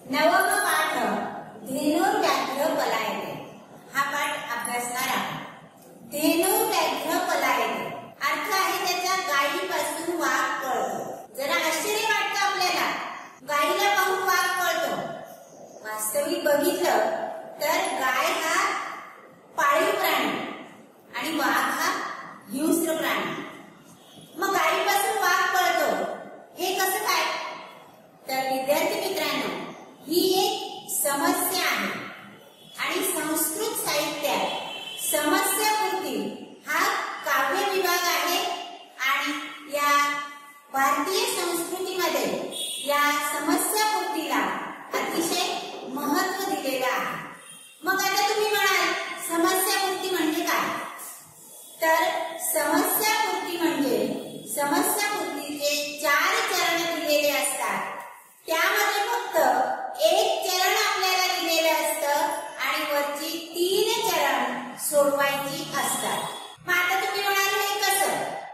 नवम पाठ धेनुर्व्याघ्र पलायते हा पाठ अभ्यासणार आहोत। धेनुर्व्याघ्र पलायते अर्थ आहे त्याचा गायीपासून वाघ पळतो। जरा आश्चर्य वाटतं आपल्याला, गायीला पाहून वाघ पळतो। वास्तविक बघितलं तर गाय हा पाळीव प्राणी आणि वाघ हा हिंस्र प्राणी। मग गायीपासून वाघ पळतो हे कसं काय? तर विद्यार्थी मित्रांनो, ही एक समस्या आहे आणि संस्कृत साहित्यात समस्यापूर्ती हा काव्य विभाग आहे आणि या भारतीय संस्कृतीमध्ये या समस्यापूर्तीला अतिशय महत्त्व दिलेलं आहे। मग आता तुम्ही म्हणाल समस्यापूर्ती म्हणजे काय? तर समस्यापूर्ती म्हणजे समस्यापूर्तीचे 4 चरण दिलेले असतात। त्यामध्ये फक्त एक चरण आपल्याला दिलेलं असतं आणि वरची 3 चरण सोडवायची असतात। मग आता तुम्ही म्हणाल हे कसं?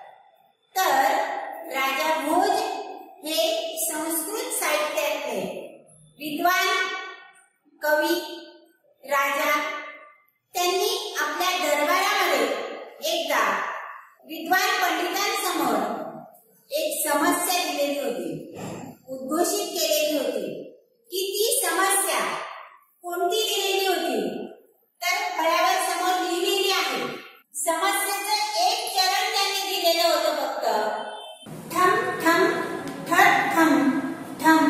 तर राजा भोज हे संस्कृत साहित्यातले विद्वान कवी राजा, त्यांनी आपल्या दरबारामध्ये एकदा विद्वान पंडितांसमोर एक समस्या दिलेली होती, उद्घोषित केलेली होती की ती समस्या कोणती दिलेली होती? तर फळ्यावर समोर लिहिलेली आहे। समस्येचं एक चरण त्यांनी दिलेलं होतं फक्त, ठम ठम ठट ठम ठम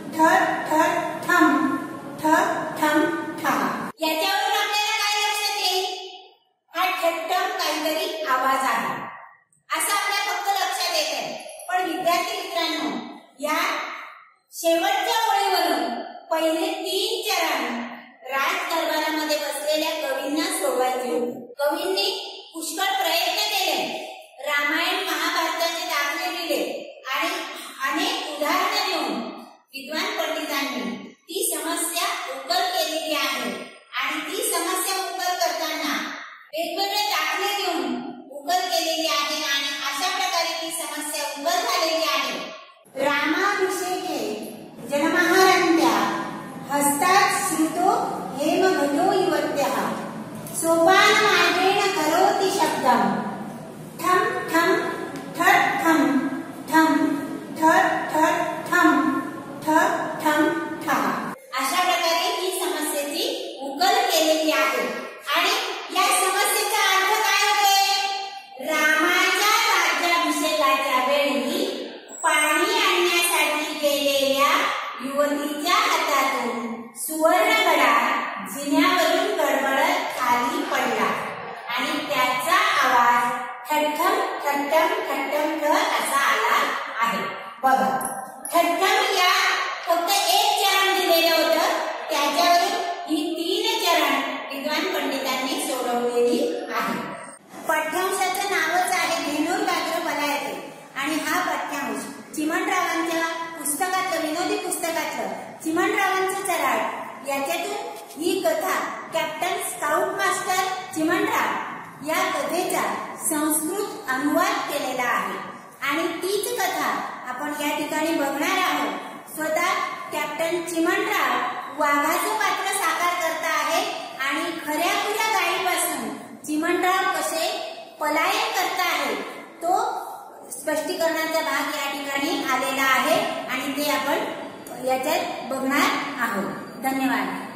ठट ठट ठम ठट ठम ठा। याच्यावरून आपल्याला काय लक्षात येईल? हा ठट्टम काहीतरी आवाज आहे असं आपल्या फक्त लक्षात येत आहे। पण विद्यार्थी मित्रांनो, या शेवटच्या ओळीवरून पहिले 3 चरण राज दरबारामध्ये बसलेल्या कवींना सोडवायचे होते। कवींनी पुष्कळ प्रयत्न केले, रामायण महाभारताचे दाखले दिले आणि अनेक उदाहरणे देऊन विद्वान पंडितांनी ती समस्या उकल केलेली आहे आणि ती समस्या उकल करताना वेगवेगळे दाखले देऊन उकल केलेली आहे आणि अशा प्रकारे ती समस्या उकल झालेली आहे। रामाभिषेके जनमहारण्या हस्तात् श्रुतो हेमघटो युवत्यः सोपानमार्गेण करोति शब्दं ठम ठम ठट ठम ठम ठट ठट ठम ठट ठम ठा। अशा प्रकारे ही समस्येची उकल केलेली आहे आणि या समस्येचा अर्थ काय होतोय? रामाच्या राज्याभिषेकाच्या वेळी पाणी आणण्यासाठी गेलेल्या युवतीच्या हातातून सुवर्णगडा जिन्यावरून गडबडत खाली पडला आणि त्याचा आवाज ठठ्ठम ठठ्ठम ठठ्ठम ठ असा आला आहे। बघा, ठठ्ठम या फक्त एक चरण दिलेलं होतं, त्याच्यावरून ही 3 चरण विद्वान पंडितांनी सोडवलेली आहे। पाठ्यांशाचं नावच आहे धेनुर्व्याघ्र पलायते आणि हा पाठ्यांश चिमणरावांच्या पुस्तकातलं, विनोदी पुस्तकातलं चिमणरावांचं चराड याच्यातून ही कथा कॅप्टन स्काउट मास्टर चिमणराव या कथेचा संस्कृत अनुवाद केलेला आहे आणि तीच कथा आपण या ठिकाणी बघणार आहोत। स्वतः कॅप्टन चिमणराव वाघाचं पात्र साकार करत आहे आणि खऱ्या गायीपासून चिमणराव कसे पलायन करत आहे तो स्पष्टीकरणाचा भाग या ठिकाणी आलेला आहे आणि ते आपण याच्यात बघणार आहोत। धन्यवाद।